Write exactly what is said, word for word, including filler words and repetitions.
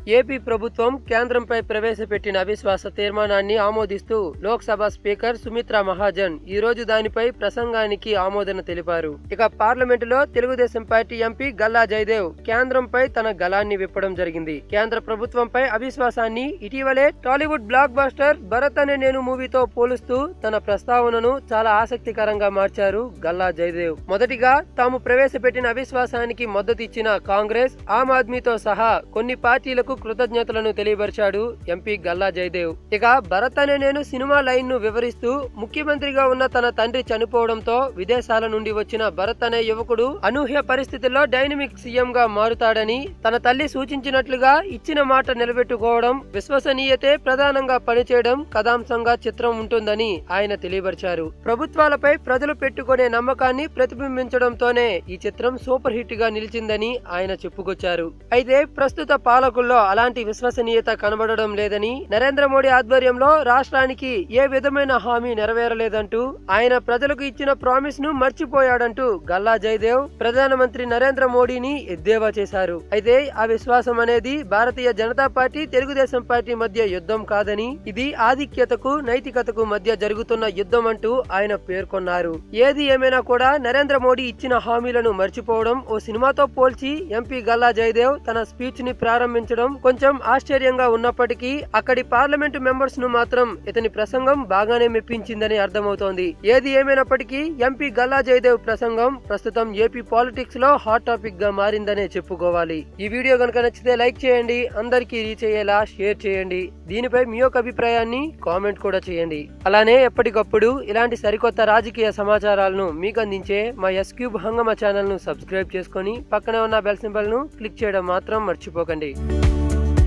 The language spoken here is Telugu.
ఏపీ ప్రభుత్వం కేంద్రంపై ప్రవేశపెట్టిన అవిశ్వాస తీర్మానాన్ని ఆమోదిస్తూ లోక్సభ స్పీకర్ సుమిత్రా మహాజన్ ఈ రోజు దానిపై ప్రసంగానికి ఆమోదన తెలిపారు. ఇక పార్లమెంటులో తెలుగుదేశం పార్టీ ఎంపీ గల్లా జయదేవ్ కేంద్రంపై తన గళాన్ని విప్పడం జరిగింది. కేంద్ర ప్రభుత్వంపై అవిశ్వాసాన్ని ఇటీవలే టాలీవుడ్ బ్లాక్ బస్టర్ భరత్ అనే నేను మూవీతో పోలుస్తూ తన ప్రస్తావనను చాలా ఆసక్తికరంగా మార్చారు గల్లా జయదేవ్. మొదటిగా తాము ప్రవేశపెట్టిన అవిశ్వాసానికి మద్దతు ఇచ్చిన కాంగ్రెస్, ఆమ్ ఆద్మీతో సహా కొన్ని పార్టీలకు కృతజ్ఞతలను తెలియపరిచాడు ఎంపీ గల్లా జయదేవ్. ఇక భరత్ అనే నేను సినిమా లైన్ ను వివరిస్తూ ముఖ్యమంత్రిగా ఉన్న తన తండ్రి చనిపోవడంతో విదేశాల నుండి వచ్చిన భరత్ అనే యువకుడు అనూహ్య పరిస్థితుల్లో డైనమిక్ సీఎం గా మారుతాడని, తన తల్లి సూచించినట్లుగా ఇచ్చిన మాట నిలబెట్టుకోవడం, విశ్వసనీయతే ప్రధానంగా పనిచేయడం కథాంశంగా చిత్రం ఉంటుందని ఆయన తెలియపరిచారు. ప్రభుత్వాలపై ప్రజలు పెట్టుకునే నమ్మకాన్ని ప్రతిబింబించడంతోనే ఈ చిత్రం సూపర్ హిట్ గా నిలిచిందని ఆయన చెప్పుకొచ్చారు. అయితే ప్రస్తుత పాలకుల్లో అలాంటి విశ్వసనీయత కనబడడం లేదని, నరేంద్ర మోడీ ఆధ్వర్యంలో రాష్ట్రానికి ఏ విధమైన హామీ నెరవేరలేదంటూ, ఆయన ప్రజలకు ఇచ్చిన ప్రామిస్ ను మర్చిపోయాడంటూ గల్లా జయదేవ్ ప్రధానమంత్రి నరేంద్ర మోడీని ఎద్దేవా చేశారు. అయితే ఆ విశ్వాసం అనేది భారతీయ జనతా పార్టీ, తెలుగుదేశం పార్టీ మధ్య యుద్ధం కాదని, ఇది ఆధిక్యతకు నైతికతకు మధ్య జరుగుతున్న యుద్ధం అంటూ ఆయన పేర్కొన్నారు. ఏది ఏమైనా కూడా నరేంద్ర మోడీ ఇచ్చిన హామీలను మర్చిపోవడం ఓ సినిమాతో పోల్చి ఎంపీ గల్లా జయదేవ్ తన స్పీచ్ ని ప్రారంభించడం కొంచెం ఆశ్చర్యంగా ఉన్నప్పటికీ అక్కడి పార్లమెంటు మెంబర్స్ ను మాత్రం ఇతని ప్రసంగం బాగానే మెప్పించిందని అర్థమవుతోంది. ఏది ఏమైనప్పటికీ ఎంపీ గల్లా జయదేవ్ ప్రసంగం ప్రస్తుతం ఏపీ పాలిటిక్స్ లో హాట్ టాపిక్ గా మారిందనే చెప్పుకోవాలి. ఈ వీడియో గనుక నచ్చితే లైక్ చేయండి, అందరికీ రీచ్ అయ్యేలా షేర్ చేయండి. దీనిపై మీ యొక్క అభిప్రాయాన్ని కామెంట్ కూడా చేయండి. అలానే ఎప్పటికప్పుడు ఇలాంటి సరికొత్త రాజకీయ సమాచారాలను మీకు అందించే మా ఎస్ క్యూబ్ హంగమ ఛానల్ ను సబ్స్క్రైబ్ చేసుకుని పక్కనే ఉన్న బెల్ సింబల్ ను క్లిక్ చేయడం మాత్రం మర్చిపోకండి.